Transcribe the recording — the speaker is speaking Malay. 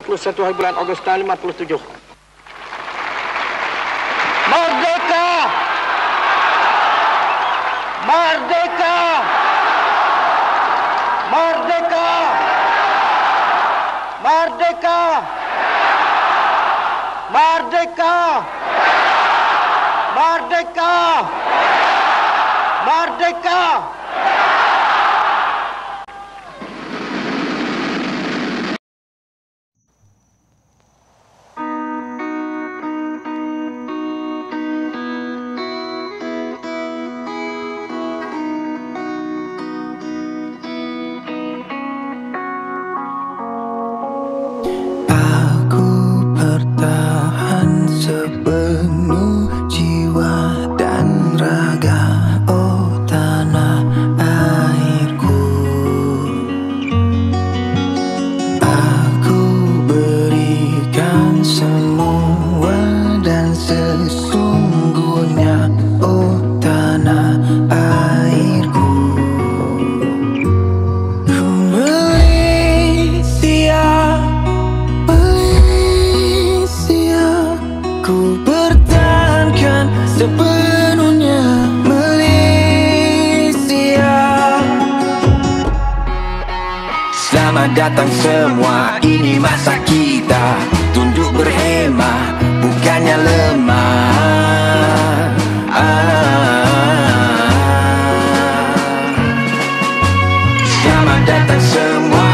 21 hari bulan Ogos tahun 57. Merdeka! Merdeka! Merdeka! Merdeka! Merdeka! Merdeka! Merdeka! Sepenuh jiwa dan raga, oh tanah airku. Aku berikan semua dan sesungguhnya, oh tanah airku. Ku Malaysia, Malaysia, ku pertahankan sepenuhnya Malaysia. Selamat datang semua, ini masa kita tunduk berhemah, bukannya lemah. Selamat datang semua,